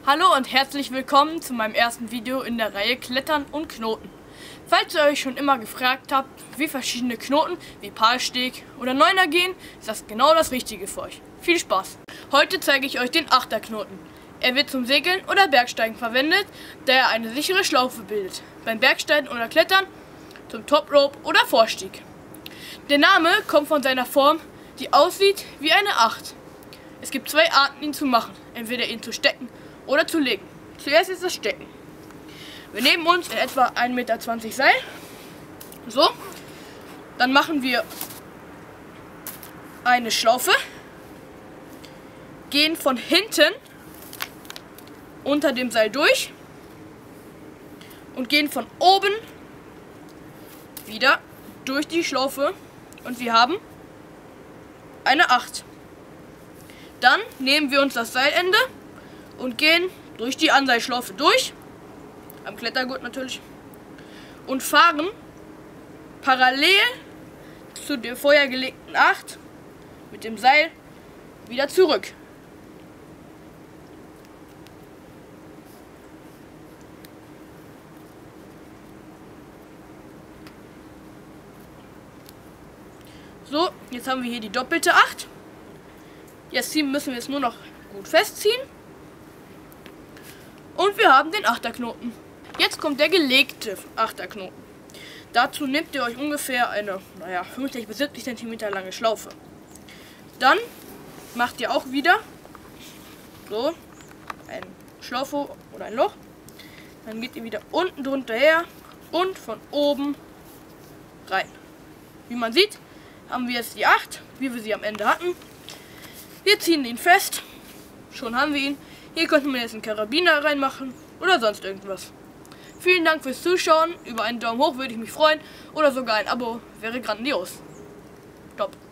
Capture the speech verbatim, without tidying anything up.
Hallo und herzlich willkommen zu meinem ersten Video in der Reihe Klettern und Knoten. Falls ihr euch schon immer gefragt habt, wie verschiedene Knoten wie Palsteg oder Neuner gehen, ist das genau das Richtige für euch. Viel Spaß! Heute zeige ich euch den Achterknoten. Er wird zum Segeln oder Bergsteigen verwendet, da er eine sichere Schlaufe bildet. Beim Bergsteigen oder Klettern, zum Top Rope oder Vorstieg. Der Name kommt von seiner Form, die aussieht wie eine Acht. Es gibt zwei Arten, ihn zu machen. Entweder ihn zu stecken oder zu legen. Zuerst ist das Stecken. Wir nehmen uns in etwa ein Meter zwanzig Seil. So. Dann machen wir eine Schlaufe. Gehen von hinten unter dem Seil durch. Und gehen von oben wieder durch die Schlaufe. Und wir haben eine Acht. Dann nehmen wir uns das Seilende und gehen durch die Anseilschlaufe durch, am Klettergurt natürlich, und fahren parallel zu der vorher gelegten Acht mit dem Seil wieder zurück. So, jetzt haben wir hier die doppelte Acht. Jetzt müssen wir es nur noch gut festziehen. Und wir haben den Achterknoten. Jetzt kommt der gelegte Achterknoten. Dazu nehmt ihr euch ungefähr eine, naja, fünfzig bis siebzig Zentimeter lange Schlaufe. Dann macht ihr auch wieder so ein Schlaufe oder ein Loch. Dann geht ihr wieder unten drunter her und von oben rein. Wie man sieht, haben wir jetzt die Acht, wie wir sie am Ende hatten. Wir ziehen ihn fest. Schon haben wir ihn. Hier könnte man jetzt einen Karabiner reinmachen oder sonst irgendwas. Vielen Dank fürs Zuschauen. Über einen Daumen hoch würde ich mich freuen. Oder sogar ein Abo wäre grandios. Top.